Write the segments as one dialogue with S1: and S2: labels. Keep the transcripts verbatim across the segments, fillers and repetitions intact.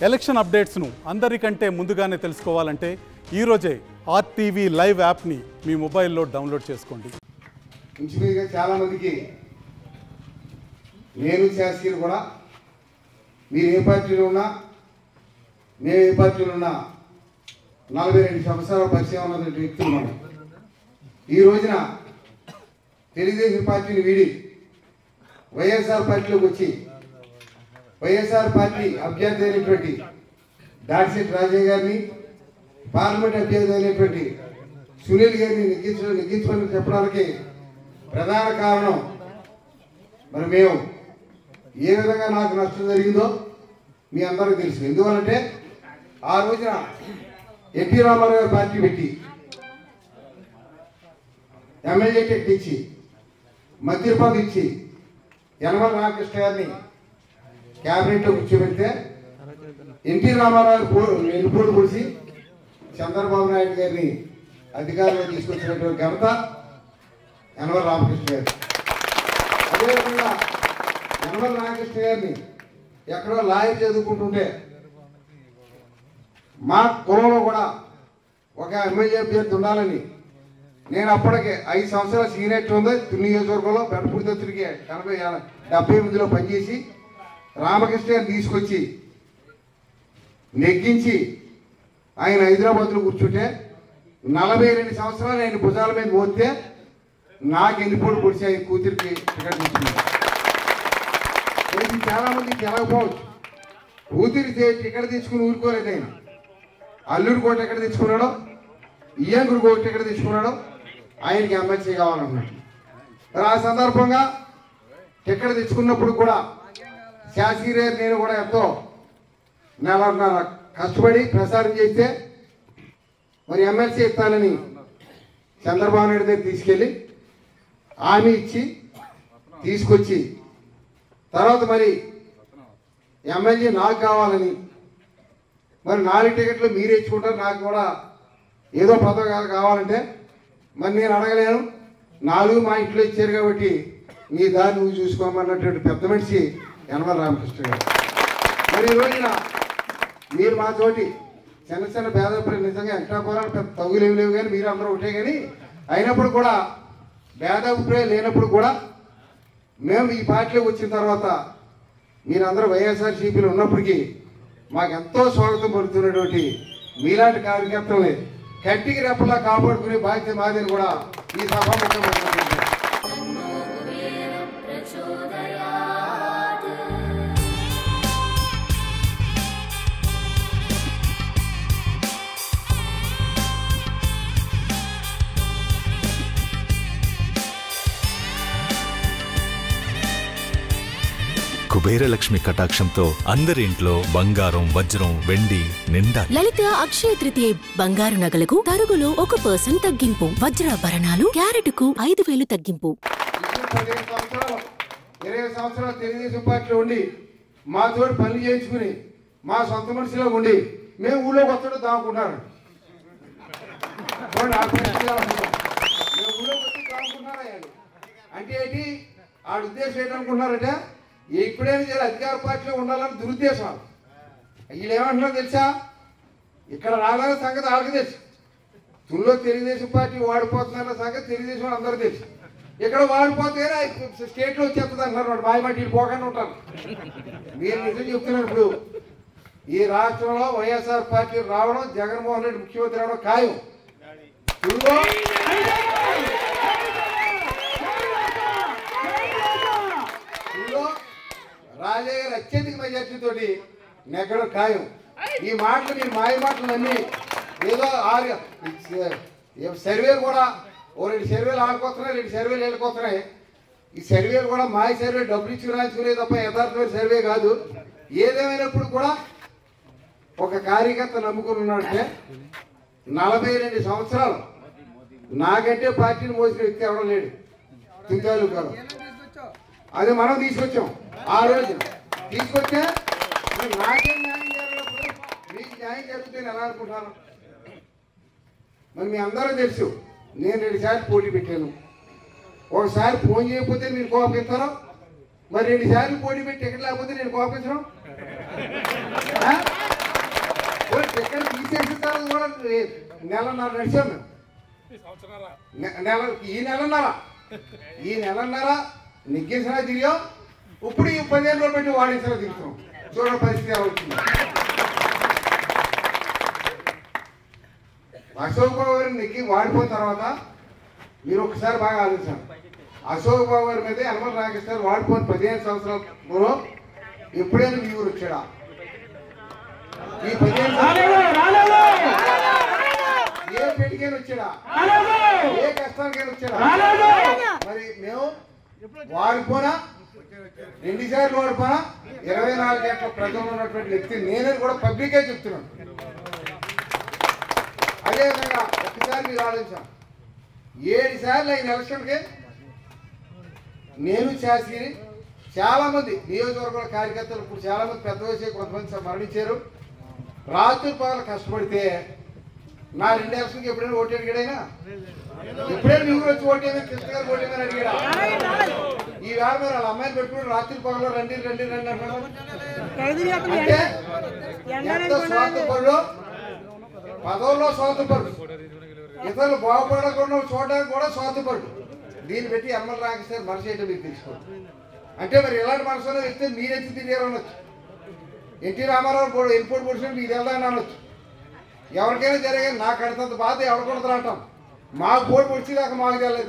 S1: Election అప్డేట్స్ను అందరికంటే ముందుగానే తెలుసుకోవాలంటే ఈరోజే ఆర్టీవీ లైవ్ యాప్ని మీ మొబైల్లో డౌన్లోడ్ చేసుకోండి.
S2: ఇంచుమించుగా చాలామందికి నేను శాస్త్రి కూడా మీరు ఏ పార్టీలో ఉన్నా మేము ఏ పార్టీలో ఉన్నా నలభై రెండు సంవత్సరాల పరిచయం ఉన్నటువంటి వ్యక్తులు మనం. ఈ రోజున తెలుగుదేశం పార్టీని వీడి వైఎస్ఆర్ పార్టీలోకి వచ్చి వైఎస్ఆర్ పార్టీ అభ్యర్థి అయినటువంటి దాడిశెట్టి రాజయ్య గారిని, పార్లమెంట్ అభ్యర్థి అయినటువంటి సునీల్ గారిని నెగ్గించడం నెగ్గించమని చెప్పడానికి ప్రధాన కారణం మరి మేము ఏ విధంగా నాకు నష్టం జరిగిందో మీ అందరికీ తెలుసు. ఎందువల్లంటే ఆ రోజున ఎన్టీ రామారావు గారు పార్టీ పెట్టి ఎమ్మెల్యే టికెట్ ఇచ్చి మంత్రిపదవి ఇచ్చి యనమల రామకృష్ణ గారిని క్యాబినెట్లో కూర్చోబెడితే ఎన్టీ రామారావు గారు ఎన్నిపోటు పొడిచి చంద్రబాబు నాయుడు గారిని అధికారంలో తీసుకొచ్చినటువంటి ఘనత యనమల రామకృష్ణ గారు. అదేవిధంగా యనమల రామకృష్ణ గారిని ఎక్కడో లాయర్ చదువుకుంటుంటే మా కులంలో కూడా ఒక ఎమ్మెల్యే అభ్యర్థి ఉండాలని నేను అప్పటికే ఐదు సంవత్సరాల సీనియర్ ఉంది తుని నియోజకవర్గంలో బెడపూడి దత్తుడికి ఎనభై డెబ్బై ఎనిమిదిలో పనిచేసి రామకృష్ణ గారిని తీసుకొచ్చి నెగ్గించి ఆయన హైదరాబాద్లో కూర్చుంటే నలభై రెండు సంవత్సరాలు ఆయన భుజాల మీద పోతే నాకు ఎన్నిపోటు పొడిచి ఆయన కూతురికి టికెట్ తీసుకున్నాను. చాలామందికి తెలకపోవచ్చు. కూతురి టికెట్ తీసుకుని ఊరుకోలేదు ఆయన. అల్లుడు కోట ఎక్కడ తెచ్చుకున్నాడో, ఇయ్యంగుడు కోట ఎక్కడ తెచ్చుకున్నాడో ఆయనకి ఎమ్మెల్సీ కావాలన్నాడు. ఆ సందర్భంగా టికెట్ తెచ్చుకున్నప్పుడు కూడా శాస్త్రి నేను కూడా ఎంతో నెలన్నర కష్టపడి ప్రసారం చేస్తే మరి ఎమ్మెల్సీ ఇస్తానని చంద్రబాబు నాయుడు దగ్గర తీసుకెళ్ళి హామీ ఇచ్చి తీసుకొచ్చి తర్వాత మరి ఎమ్మెల్యే నాకు కావాలని మరి నాలుగు టికెట్లు మీరు ఇచ్చుకుంటారు, నాకు కూడా ఏదో పథకాలు కావాలంటే మరి నేను అడగలేను, నాలుగు మా ఇంట్లో ఇచ్చారు కాబట్టి నీ దారి నువ్వు చూసుకోమన్నటువంటి పెద్ద మనిషి యనమల రామకృష్ణ గారు. మరి ఈ రోజున మీరు మా తోటి చిన్న చిన్న భేదప్పుడు నిజంగా ఎంటాపురాలు పెద్ద తగులేవి లేవు కానీ మీరు అందరూ ఒకటే కానీ అయినప్పుడు కూడా భేదాభిప్రాయం లేనప్పుడు కూడా మేము ఈ పార్టీలోకి వచ్చిన తర్వాత మీరందరూ వైఎస్ఆర్సీపీలో ఉన్నప్పటికీ మాకు ఎంతో స్వాగతం పలుకుతున్నటువంటి మీలాంటి కార్యకర్తల్ని కంటికి రెప్పలా కాపాడుకునే బాధ్యత మాదని కూడా ఈ సభాముఖంగా
S3: కుబేరలక్ష్మి కటాక్షంతో అందరి ఇంట్లో బంగారం, వజ్రం, వెండి నిండా.
S4: లలిత అక్షయ తృతీయ బంగారు నగలకు తరుగులో ఒక పర్సెంట్ తగ్గింపు, వజ్రాభరణాలు క్యారెట్కు ఐదు వేలు తగ్గింపు.
S2: ఇరవై సంవత్సరాలు తెలుగుదేశం పార్టీలో ఉండి మా తోటి పనులు చేయించుకుని మా సొంత మనిషిలో ఉండి మేము ఊళ్ళోకి వస్తాడు దాముకున్నారు. మేము ఊళ్ళోకి వచ్చి దాముకున్నారా అంటే ఏంటి ఆ ఉద్దేశం ఏంటనుకున్నారంటే ఎప్పుడైనా సరే అధికార పార్టీలో ఉండాలని దురుద్దేశం. వీళ్ళు ఏమంటున్నారో తెలుసా, ఇక్కడ రావాలనే సంగతి వాళ్ళకి తెలుసు. తుల్లో తెలుగుదేశం పార్టీ వాడిపోతుందన్న సంగతి తెలుగుదేశం అందరూ తెలుసు. ఇక్కడ వాడిపోతే స్టేట్లో వచ్చేస్తుంది అంటున్నారు. వాడు మాయమాటి పోకుండా ఉంటారు. మీరు నిజం చెప్తున్నారు. ఇప్పుడు ఈ రాష్ట్రంలో వైఎస్ఆర్ పార్టీ రావడం, జగన్మోహన్ రెడ్డి ముఖ్యమంత్రి రావడం ఖాయం. తుల్లో రాజయ్య గారు అత్యధిక మెజార్టీతో నెగ్గడం ఖాయం. ఈ మాటలు మీరు మాయ మాటలన్నీ ఏదో ఆరు సర్వేలు కూడా ఓ రెండు సర్వేలు ఆడుకోతున్నాయి, రెండు సర్వేలు వెళ్ళిపోతున్నాయి. ఈ సర్వేలు కూడా మాయ సర్వే డబ్బులు ఇచ్చి రాయించుకునే తప్ప యథార్థమైన సర్వే కాదు. ఏదేమైనప్పుడు కూడా ఒక కార్యకర్త నమ్ముకుని ఉన్నాడంటే నలభై రెండు సంవత్సరాలు నాకంటే పార్టీని మోసిన వ్యక్తి ఎవడం లేడు. తుంగాలు కాదు, అది మనం తీసుకొచ్చాం. ఆ రోజు తీసుకొస్తే నాకేం న్యాయం జరిగినప్పుడు మీకు న్యాయం జరుగుతుంది ఎలా అనుకుంటాను? మరి మీ అందరూ తెలుసు నేను రెండు సార్లు పోటీ పెట్టాను. ఒకసారి ఫోన్ చేయకపోతే మీరు కోపగిస్తారో, మరి రెండు సార్లు పోటీ పెట్టి టికెట్ లేకపోతే నేను కోపగించడం నెలన్నర నడిచాం మేము. నెల ఈ నెలన్నర ఈ నెలన్నర నెగ్గించినా తిరిగాం. ఇప్పుడు ఈ పదిహేను రోజులు పెట్టి వాడించినా తిరుగుతున్నాం. చూడండి పరిస్థితి ఎలా వచ్చింది. అశోక్ బాబు గారిని నెగ్గి వాడిపోయిన తర్వాత మీరు ఒకసారి బాగా ఆలోచించారు. అశోక్ బాబు గారి మీద యనమల రాకేష్ గారు వాడిపోయిన పదిహేను సంవత్సరాల పూర్వం ఎప్పుడైనా మీ ఊరు వచ్చాడా? ఈ పదిహేను ఏ పెళ్లికైనా వచ్చాడా? ఏ కష్టానికైనా వచ్చాడా? మరి మేము వాడిపోనా రెండు సార్లు వాడిపోనా ఇరవై నాలుగు గంటల ప్రజలు ఉన్నటువంటి వ్యక్తి నేనని కూడా పబ్లికే చెప్తున్నాను. అదేవిధంగా ఒకసారి మీరు ఆలోచించాం. ఏడు సార్లు అయిన ఎలక్షన్కి నేను శాస్త్రి చాలా మంది నియోజకవర్గాల కార్యకర్తలు ఇప్పుడు చాలా మంది పెద్ద వయసు కొంతమంది మరణించారు. రాత్రి పగలు కష్టపడితే నా రెండు ఎలక్షన్కి ఎప్పుడైనా ఓటు అడిగాడైనా? ఎప్పుడైనా మీరు వచ్చి ఓటేమే కృష్ణ గారు ఓటేమని అడిగాడా? ఈ వేళ మీరు వాళ్ళ అమ్మాయిని పెట్టుకుని రాత్రి పగలు రండి రండి రండి అంటున్నారు. అంటే ఎంత స్వార్థపరుడు, పదవుల్లో స్వార్థపరుడు, ఇతరులు బాగుపడకుండా చూడడానికి కూడా స్వార్థపరుడు. దీన్ని పెట్టి యనమల రాకేష్ గారు మనసు ఏంటో మీరు తెలుసుకోండి. అంటే మరి ఇలాంటి మనసులో వ్యక్తి మీరెత్తి తిరిగారు అనొచ్చు. ఎన్టీ రామారావు ఎయిర్పోర్ట్ పొడిచిన మీకు వెళ్దామని అనొచ్చు. ఎవరికైనా జరిగే నాకు అడినంత బాధ ఎవరు కొడతారు అంటాం. మాకు పోటీ పొడిచేదాకా మాకు తెలియదు.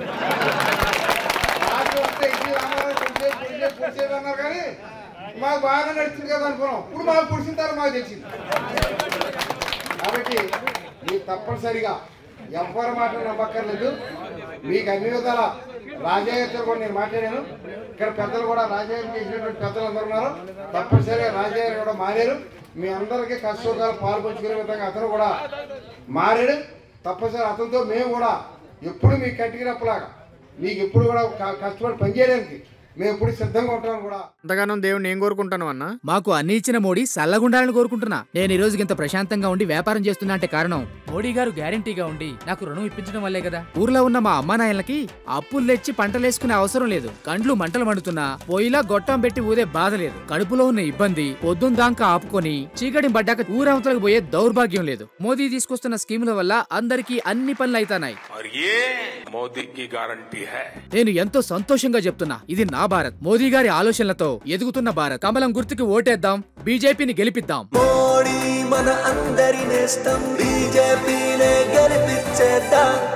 S2: నాకు వస్తే ఎన్టీ రామారావు పొడిచే పొడిచే పొడిచేది అన్నారు కానీ మాకు బాగా నడుస్తుంది కదా అనుకున్నాం. ఇప్పుడు మాకు పొడిచిన తర్వాత మాకు తెలిసింది. కాబట్టి మీరు తప్పనిసరిగా ఎవరి మాటలు నమ్మక్కర్లేదు. మీకు అన్ని విధాల రాజయ్యతో కూడా నేను మాట్లాడాను. ఇక్కడ పెద్దలు కూడా రాజయ్య చేసినటువంటి పెద్దలు అందరూ ఉన్నారు. తప్పనిసరిగా రాజయ్య కూడా మారారు. మీ అందరికీ కష్టసుఖాలు పాల్పంచుకునే విధంగా అతను కూడా మారాడు. తప్పనిసరి అతనితో మేము కూడా ఎప్పుడు మీకు కంటికి రప్పలాగా మీకు ఎప్పుడు కూడా కష్టపడి పనిచేయడానికి మేము ఎప్పుడు సిద్ధంగా ఉంటాం. కూడా
S5: అంతగానం దేవుని ఏం కోరుకుంటాను అన్న?
S6: మాకు అన్ని ఇచ్చిన మోడీ సల్లగుండాలని కోరుకుంటున్నా. నేను ఈ రోజుకి ఇంత ప్రశాంతంగా ఉండి వ్యాపారం చేస్తున్నా అంటే కారణం మోడీ గారు గ్యారంటీగా ఉండి నాకు రుణం ఇప్పించడం వల్లే కదా. ఊర్లో ఉన్న మా అమ్మా నాయనలకి అప్పులు తెచ్చి పంటలేసుకునే అవసరం లేదు. కండ్లు మంటలు మండుతున్నా పొయ్యిలా గొట్టం పెట్టి ఊదే బాధ లేదు. కడుపులో ఉన్న ఇబ్బంది పొద్దున్న దాకా ఆపుకొని చీకటి పడ్డాక ఊరవతలకు పోయే దౌర్భాగ్యం లేదు. మోదీ తీసుకొస్తున్న స్కీముల వల్ల అందరికీ అన్ని పనులు అయితానాయి. నేను ఎంతో సంతోషంగా చెప్తున్నా. ఇది నా భారత్. మోదీ గారి ఆలోచనలతో ఎదుగుతున్న భారత్. కమలం గుర్తుకి ఓటేద్దాం, బీజేపీని గెలిపిద్దాం.
S7: మోడీ మన అందరి నేస్తం, బీజేపీనే గెలిపించేద్దాం.